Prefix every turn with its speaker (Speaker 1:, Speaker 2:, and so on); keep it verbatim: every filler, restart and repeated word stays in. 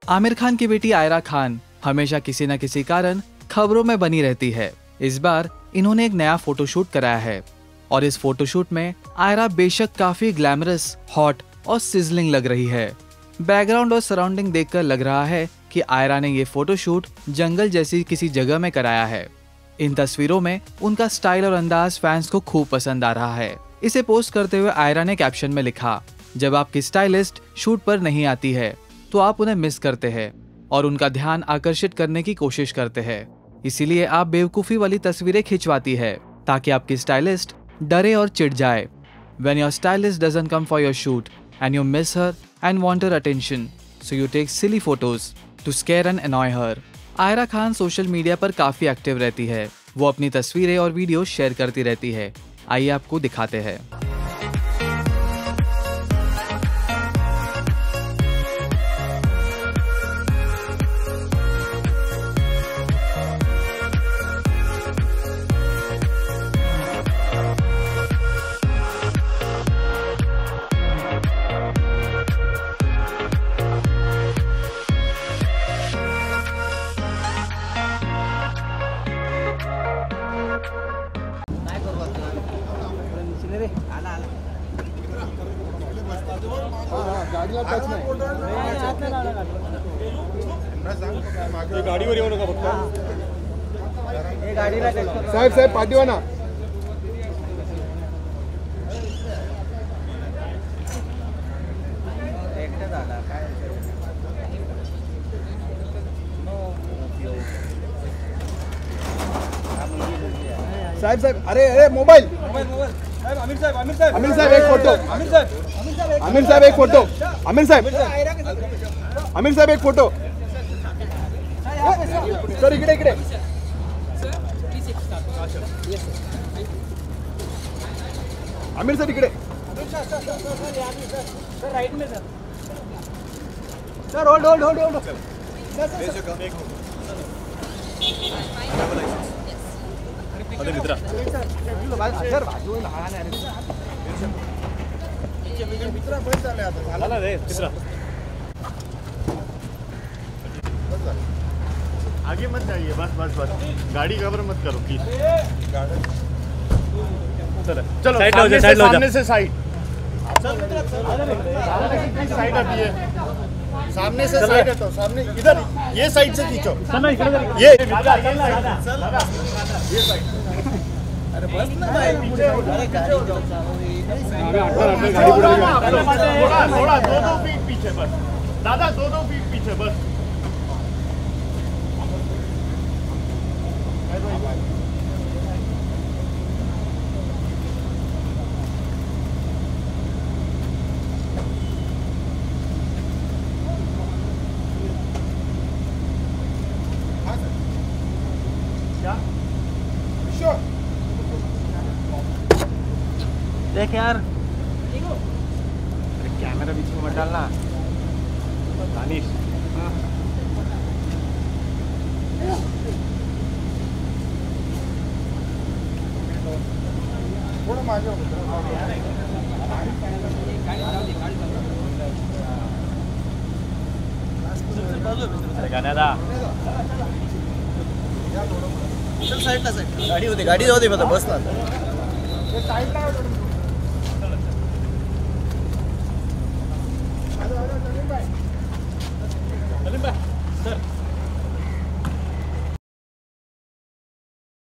Speaker 1: आमिर खान की बेटी आयरा खान हमेशा किसी न किसी कारण खबरों में बनी रहती है। इस बार इन्होंने एक नया फोटोशूट कराया है और इस फोटोशूट में आयरा बेशक काफी ग्लैमरस, हॉट और सिजलिंग लग रही है। बैकग्राउंड और सराउंडिंग देखकर लग रहा है कि आयरा ने ये फोटोशूट जंगल जैसी किसी जगह में कराया है। इन तस्वीरों में उनका स्टाइल और अंदाज फैंस को खूब पसंद आ रहा है। इसे पोस्ट करते हुए आयरा ने कैप्शन में लिखा, जब आपकी स्टाइलिस्ट शूट पर नहीं आती है तो आप उन्हें मिस करते हैं और उनका ध्यान आकर्षित करने की कोशिश करते हैं, इसीलिए आप बेवकूफ़ी वाली तस्वीरें खिंचवाती है ताकि आपकी स्टाइलिस्ट डरे और चिढ़ जाए। When your stylist doesn't come for your shoot and you miss her and want her attention, so you take silly photos to scare and annoy her. Ira Khan social media पर काफी एक्टिव रहती है। वो अपनी तस्वीरें और वीडियो शेयर करती रहती है। आइए आपको दिखाते हैं।
Speaker 2: गाडीवर येऊ नका फक्त
Speaker 3: साहेब साहेब पाठवा ना। साहेब साहेब अरे अरे मोबाईल
Speaker 2: साहेब आमिर साहेब आमिर साहेब
Speaker 3: आमिर साहेब एक फोटो
Speaker 2: आमिर साहेब
Speaker 3: आमिर साहेब एक फोटो आमिर साहेब आमिर साहेब एक फोटो सर इकडे इकडे आमिर सर इकडे
Speaker 2: सर राइट में sir
Speaker 3: sir hold hold hold hold
Speaker 2: अरे मित्रा
Speaker 3: सर बाजू मित्रा बस झाले आता
Speaker 2: झाला रे मित्रा
Speaker 4: आगे मत जाइए, बस बस बस गाड़ी कवर मत करो प्लीज। चलो चलो
Speaker 2: साइड लो, साइड लो,
Speaker 4: सामने से साइड साइड अभी है, सामने से साइड हटो, सामने इधर ये साइड से खींचो ये ये साइड। अरे बस ना भाई पीछे थोड़ा थोड़ा दो दो फीट पीछे बस दादा, दो दो फीट पीछे बस।
Speaker 2: देख यार, अरे कैमरा बीच में मत डालना दानिश।
Speaker 3: थोड़ा मागे हो
Speaker 2: गाण्याला
Speaker 3: चल साइडला साइड गाडी होती गाडी जाऊ दे फक्त बस ना साइडला
Speaker 2: सर